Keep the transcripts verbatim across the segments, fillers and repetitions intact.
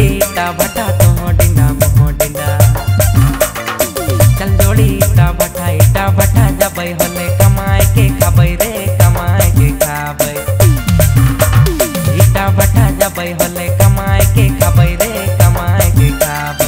टा भटा तो डिंडा मोह डिंडा चल जोड़ी टा भटा टा भटा जबै होले कमाए के खाबै रे कमाए के खाबै टा भटा जबै होले कमाए के खाबै रे कमाए के खाबै।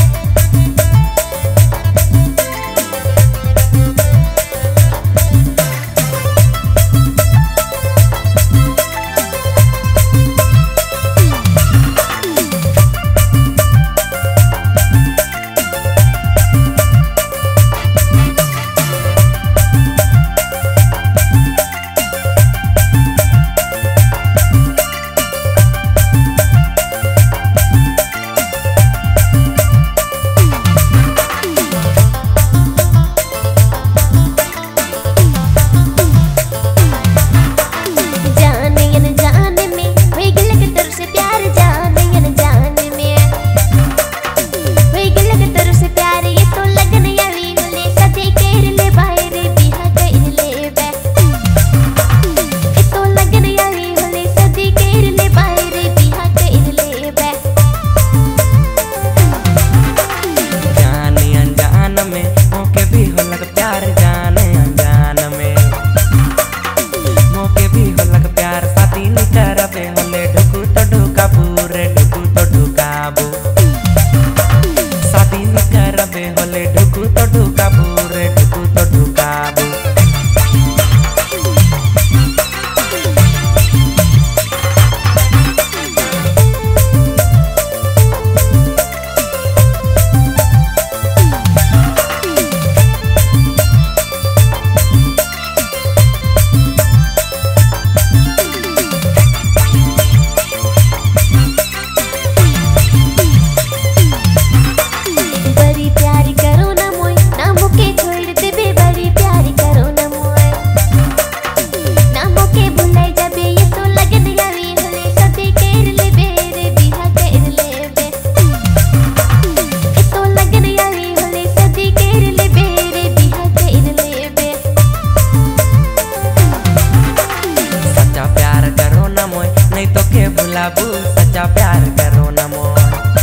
भुलाबू सच्चा प्यार करो न मोर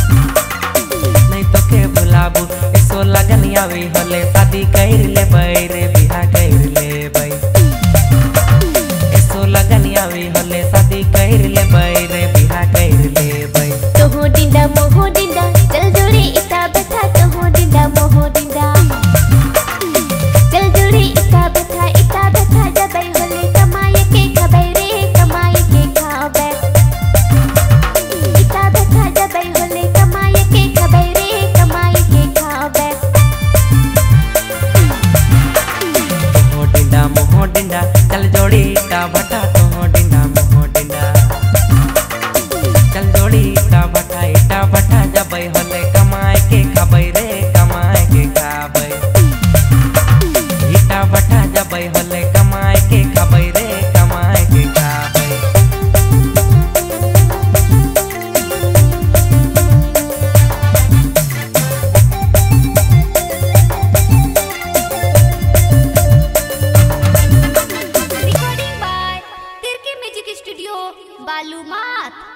नहीं तो के भुलाबू ऐसो लगन आवी होले शादी कर ले रे बिहा कर ले ऐसो लगन आवी होले शादी कर ले रे बिहा कर ले तो डिंडा मोह डिंडा चल जोड़ी इता बता तो डिंडा मोह डिंडा चल जोड़ी इता बता इता बता जबै होले कमाए के खाबै रे कमाए के खाबै डिंडा चल जोड़ी टा भटा तो डिंडा मोह डिंडा चल जोड़ी टा भटा टा भटा जबै होले कमाए के खाबै।